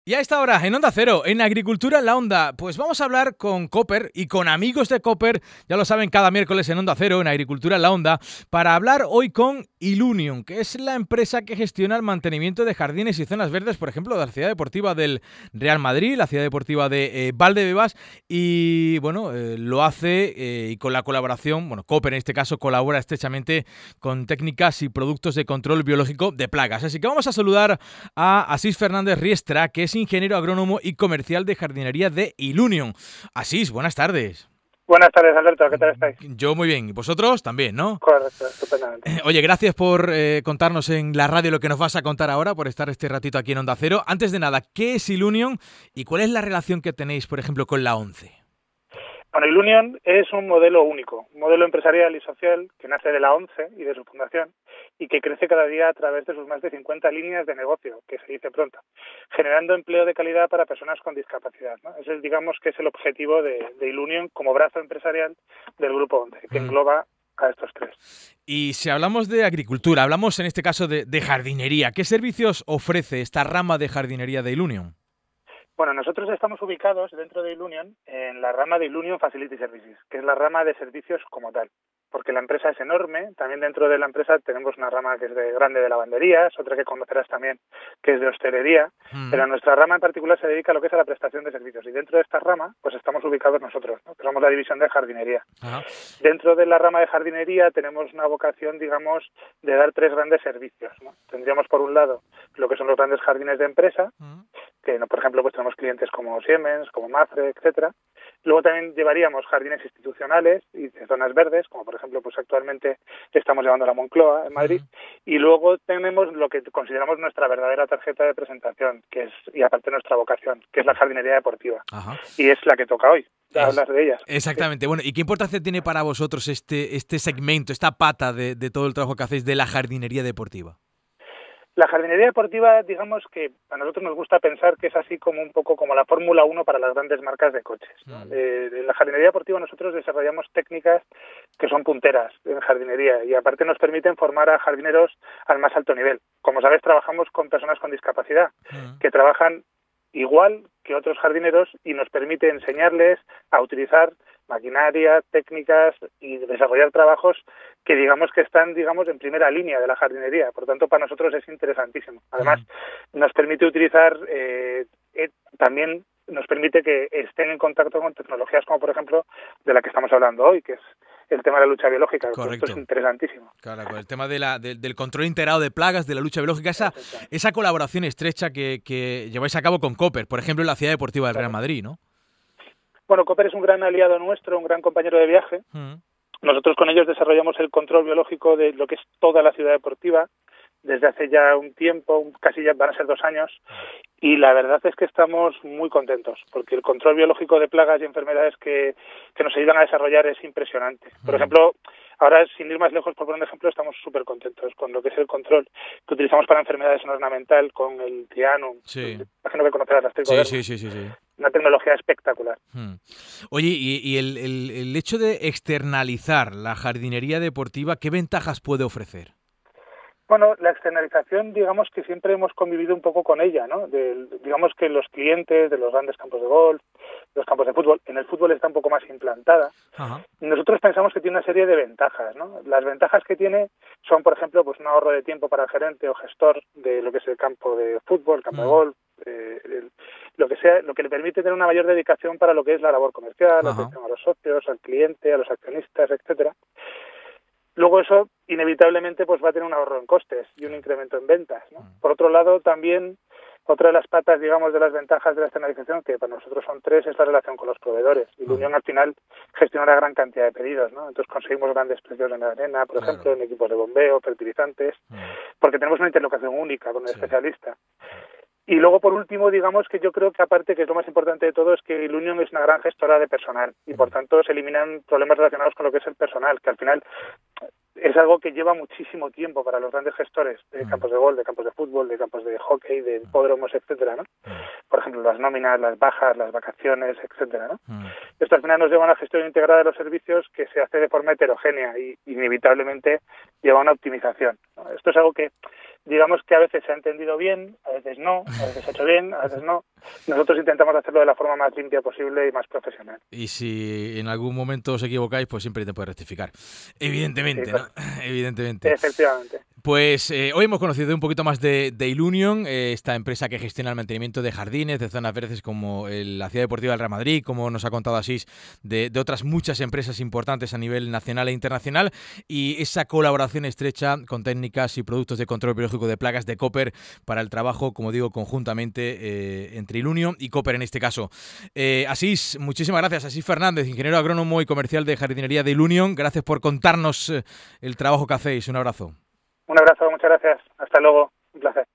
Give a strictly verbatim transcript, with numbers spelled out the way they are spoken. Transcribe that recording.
Y a esta hora, en Onda Cero, en Agricultura en la Onda, pues vamos a hablar con Cooper y con amigos de Cooper, ya lo saben, cada miércoles en Onda Cero, en Agricultura en la Onda, para hablar hoy con Ilunion, que es la empresa que gestiona el mantenimiento de jardines y zonas verdes, por ejemplo, de la ciudad deportiva del Real Madrid, la ciudad deportiva de eh, Valdebebas, y bueno, eh, lo hace eh, y con la colaboración, bueno, Cooper en este caso colabora estrechamente con técnicas y productos de control biológico de plagas. Así que vamos a saludar a Asís Fernández Riestra, que es ingeniero agrónomo y comercial de jardinería de Ilunion. Asís, buenas tardes. Buenas tardes, Alberto. ¿Qué tal estáis? Yo muy bien. ¿Y vosotros también, no? Correcto, estupendamente. Oye, gracias por eh, contarnos en la radio lo que nos vas a contar ahora, por estar este ratito aquí en Onda Cero. Antes de nada, ¿qué es Ilunion y cuál es la relación que tenéis, por ejemplo, con la ONCE? Bueno, Ilunion es un modelo único, un modelo empresarial y social que nace de la ONCE y de su fundación y que crece cada día a través de sus más de cincuenta líneas de negocio, que se dice pronto, generando empleo de calidad para personas con discapacidad, ¿no? Ese, digamos, que es el objetivo de, de Ilunion como brazo empresarial del Grupo ONCE, que mm. engloba a estos tres. Y si hablamos de agricultura, hablamos en este caso de, de jardinería, ¿qué servicios ofrece esta rama de jardinería de Ilunion? Bueno, nosotros estamos ubicados dentro de Ilunion en la rama de Ilunion Facility Services, que es la rama de servicios como tal, porque la empresa es enorme. También dentro de la empresa tenemos una rama que es de grande de lavanderías, otra que conocerás también que es de hostelería, mm. pero nuestra rama en particular se dedica a lo que es a la prestación de servicios, y dentro de esta rama pues estamos ubicados nosotros, ¿no? Que somos la división de jardinería. Ajá. Dentro de la rama de jardinería tenemos una vocación, digamos, de dar tres grandes servicios, ¿no? Tendríamos por un lado lo que son los grandes jardines de empresa, mm. que por ejemplo pues tenemos clientes como Siemens, como Mafre, etcétera. Luego también llevaríamos jardines institucionales y zonas verdes, como por ejemplo pues actualmente estamos llevando la Moncloa en Madrid. Uh-huh. Y luego tenemos lo que consideramos nuestra verdadera tarjeta de presentación, que es, y aparte nuestra vocación, que es la jardinería deportiva. Uh-huh. Y es la que toca hoy. Es, hablar de ellas. Exactamente. Bueno, ¿y qué importancia tiene para vosotros este, este segmento, esta pata de, de todo el trabajo que hacéis de la jardinería deportiva? La jardinería deportiva, digamos que a nosotros nos gusta pensar que es así como un poco como la Fórmula uno para las grandes marcas de coches, ¿no? Mm. Eh, en la jardinería deportiva nosotros desarrollamos técnicas que son punteras en jardinería y aparte nos permiten formar a jardineros al más alto nivel. Como sabes, trabajamos con personas con discapacidad mm. que trabajan igual que otros jardineros y nos permite enseñarles a utilizar maquinaria, técnicas y desarrollar trabajos que digamos que están digamos en primera línea de la jardinería. Por tanto, para nosotros es interesantísimo. Además, mm. nos permite utilizar eh, eh, también nos permite que estén en contacto con tecnologías como por ejemplo de la que estamos hablando hoy, que es el tema de la lucha biológica. Correcto. Esto es interesantísimo. Claro, con el tema de la, de, del control integrado de plagas, de la lucha biológica, esa, esa colaboración estrecha que, que lleváis a cabo con Cooper, por ejemplo, en la ciudad deportiva del Real Madrid, ¿no? Bueno, Cooper es un gran aliado nuestro, un gran compañero de viaje. Mm. Nosotros con ellos desarrollamos el control biológico de lo que es toda la ciudad deportiva desde hace ya un tiempo, casi ya van a ser dos años, y la verdad es que estamos muy contentos, porque el control biológico de plagas y enfermedades que, que nos ayudan a desarrollar es impresionante. Por ejemplo, ahora, sin ir más lejos, por poner un ejemplo, estamos súper contentos con lo que es el control que utilizamos para enfermedades en ornamental con el Trianum. Sí. Imagino que conocerás las tricodermas. Sí, sí, sí, sí, sí. Una tecnología espectacular. Hmm. Oye, y, y el, el, el hecho de externalizar la jardinería deportiva, ¿qué ventajas puede ofrecer? Bueno, la externalización, digamos que siempre hemos convivido un poco con ella, ¿no? De, digamos que los clientes de los grandes campos de golf, los campos de fútbol, en el fútbol está un poco más implantada. Ajá. Nosotros pensamos que tiene una serie de ventajas, ¿no? Las ventajas que tiene son, por ejemplo, pues un ahorro de tiempo para el gerente o gestor de lo que es el campo de fútbol, el campo uh-huh. de golf, eh, el, lo que sea, lo que le permite tener una mayor dedicación para lo que es la labor comercial, uh-huh. atención a los socios, al cliente, a los accionistas, etcétera. Luego eso inevitablemente pues va a tener un ahorro en costes y un incremento en ventas, ¿no? Por otro lado, también otra de las patas, digamos, de las ventajas de la externalización, que para nosotros son tres, es la relación con los proveedores. Y la Unión al final gestiona una gran cantidad de pedidos, ¿no? Entonces conseguimos grandes precios en la arena, por ejemplo, claro. en equipos de bombeo, fertilizantes, porque tenemos una interlocución única con el sí. especialista. Y luego, por último, digamos que yo creo que aparte, que es lo más importante de todo, es que Ilunion es una gran gestora de personal y, por tanto, se eliminan problemas relacionados con lo que es el personal, que al final es algo que lleva muchísimo tiempo para los grandes gestores de campos de golf, de campos de fútbol, de campos de hockey, de hipódromos, etcétera, ¿no? Por ejemplo, las nóminas, las bajas, las vacaciones, etcétera, ¿no? Esto al final nos lleva a una gestión integrada de los servicios que se hace de forma heterogénea y inevitablemente lleva a una optimización, ¿no? Esto es algo que digamos que a veces se ha entendido bien, a veces no, a veces se ha hecho bien, a veces no. nosotros intentamos hacerlo de la forma más limpia posible y más profesional. Y si en algún momento os equivocáis, pues siempre te puedes rectificar. Evidentemente, sí, pues, ¿no? Evidentemente. Efectivamente. Pues eh, hoy hemos conocido un poquito más de, de Ilunion, eh, esta empresa que gestiona el mantenimiento de jardines, de zonas verdes como el, la Ciudad Deportiva del Real Madrid, como nos ha contado Asís, de, de otras muchas empresas importantes a nivel nacional e internacional, y esa colaboración estrecha con técnicas y productos de control biológico de plagas de Koper para el trabajo, como digo, conjuntamente eh, entre Ilunion y Koper en este caso. Eh, Asís, muchísimas gracias. Asís Fernández, ingeniero agrónomo y comercial de jardinería de Ilunion, gracias por contarnos eh, el trabajo que hacéis. Un abrazo. Un abrazo, muchas gracias. Hasta luego. Un placer.